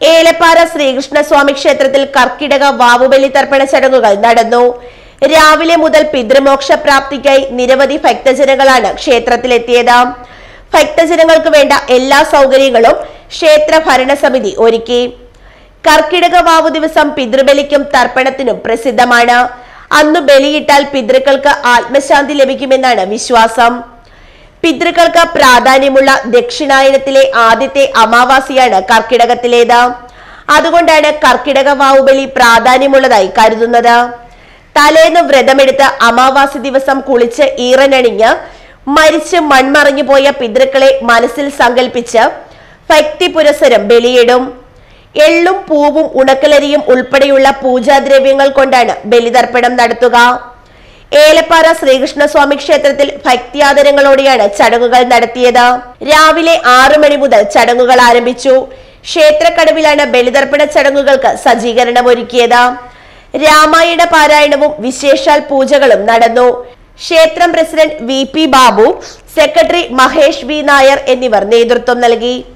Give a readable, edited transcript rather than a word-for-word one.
ഏലപ്പാറ ശ്രീകൃഷ്ണസ്വാമി ക്ഷേത്രത്തിൽ കർക്കിടക വാവുബലി തർപ്പണ ചടങ്ങുകൾ നടന്നു. രാവിലെ മുതൽ പിതൃമോക്ഷ പ്രാപ്തിക്കായി നിരവധി ഭക്തജനങ്ങളാണ് ക്ഷേത്രത്തിലെത്തിയത്. ഭക്തജനങ്ങൾക്ക് വേണ്ട എല്ലാ സൗകര്യങ്ങളും ക്ഷേത്ര ഭരണസമിതി ഒരുക്കി. കർക്കിടക വാവു ദിവസം പിതൃബലിക്കും തർപ്പണത്തിനും പ്രസിദ്ധമാണ്. അന്ന് ബലിയിട്ടാൽ പിതൃക്കൾക്ക് ആത്മശാന്തി ലഭിക്കുമെന്നാണ് വിശ്വാസം. പിതൃക്കൾക്ക് പ്രാധാന്യമുള്ള ദക്ഷിണായനത്തിലെ ആദ്യത്തെ അമാവാസിയാണ് കർക്കിടകത്തിലേത്. അതുകൊണ്ടാണ് കർക്കിടക വാവുബലി പ്രാധാന്യമുള്ളതായി കരുതുന്നത്. തലേന്ന് വ്രതമെടുത്ത് അമാവാസി ദിവസം കുളിച്ച് ഈറനണിഞ്ഞ് മരിച്ച് മൺമറഞ്ഞു പോയ പിതൃക്കളെ മനസ്സിൽ സങ്കല്പിച്ച് ഭക്തി പുരസരം ബലിയിടും. എള്ളും പൂവും ഉണക്കലരിയും ഉൾപ്പെടെയുള്ള പൂജാദ്രവ്യങ്ങൾ കൊണ്ടാണ് ബലിതർപ്പണം നടത്തുക. ഏലപ്പാറ ശ്രീകൃഷ്ണസ്വാമി ക്ഷേത്രത്തിൽ ഭക്തിയാദരങ്ങളോടെയാണ് ചടങ്ങുകൾ നടത്തിയത്. രാവിലെ 6 മണി മുതൽ ചടങ്ങുകൾ ആരംഭിച്ചു. ക്ഷേത്രക്കടവിലാണ് ബലിതർപ്പണ ചടങ്ങുകൾക്ക് സജ്ജീകരണം ഒരുക്കിയത്. രാമായണ പാരായണവും വിശേഷാൽ പൂജകളും നടന്നു. ക്ഷേത്രം president VP Babu, secretary Mahesh V Nair എന്നിവർ നേതൃത്വം നൽകി.